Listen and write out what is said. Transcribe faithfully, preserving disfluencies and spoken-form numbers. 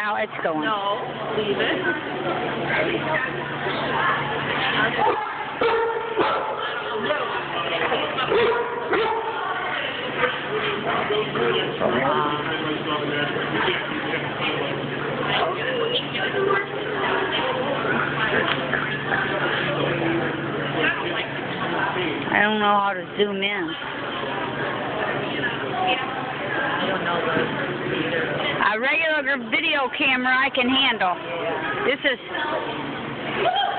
Now it's going. No, leave it. I don't know how to zoom in. I don't know the either. A regular video camera I can handle. This is